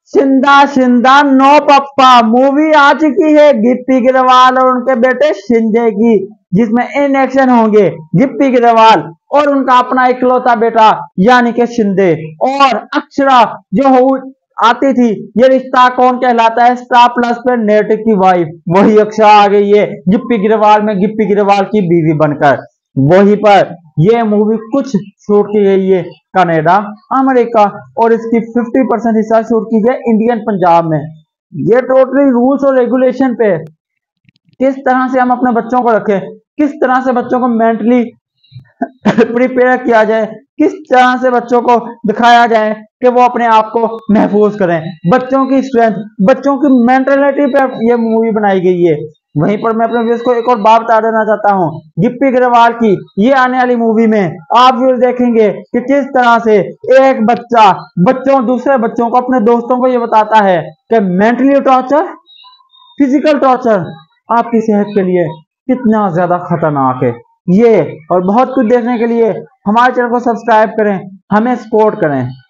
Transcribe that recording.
शिंदा शिंदा no पप्पा movie आ चुकी है गिप्पी गिरवाल और उनके बेटे शिंदे की, जिसमें इन एक्शन होंगे गिप्पी गिरवाल और उनका अपना इकलौता बेटा यानी कि शिंदे। और अक्षरा जो आती थी ये रिश्ता कौन कहलाता है स्टार प्लस पे नेट की वाइफ, वही अक्षरा आ गई है गिप्पी गिरवाल में गिप्पी गिरवाल की बीवी बनकर। वहीं पर ये मूवी कुछ शूट की गई है कनाडा अमेरिका और इसकी 50% हिस्सा शूट की गई इंडियन पंजाब में। ये टोटली रूल्स और रेगुलेशन पे किस तरह से हम अपने बच्चों को रखें, किस तरह से बच्चों को मेंटली प्रिपेयर किया जाए, किस तरह से बच्चों को दिखाया जाए कि वो अपने आप को महफूज करें, बच्चों की स्ट्रेंथ, बच्चों की मेंटलिटी पर ये मूवी बनाई गई है। वहीं पर मैं अपने व्यूअर्स को एक और बात बता देना चाहता हूँ गिप्पी गिरवाल की ये आने वाली मूवी में आप व्यूअर्स देखेंगे कि किस तरह से एक बच्चा दूसरे बच्चों को अपने दोस्तों को ये बताता है कि मेंटली टॉर्चर, फिजिकल टॉर्चर आपकी सेहत के लिए कितना ज्यादा खतरनाक है। ये और बहुत कुछ देखने के लिए हमारे चैनल को सब्सक्राइब करें, हमें सपोर्ट करें।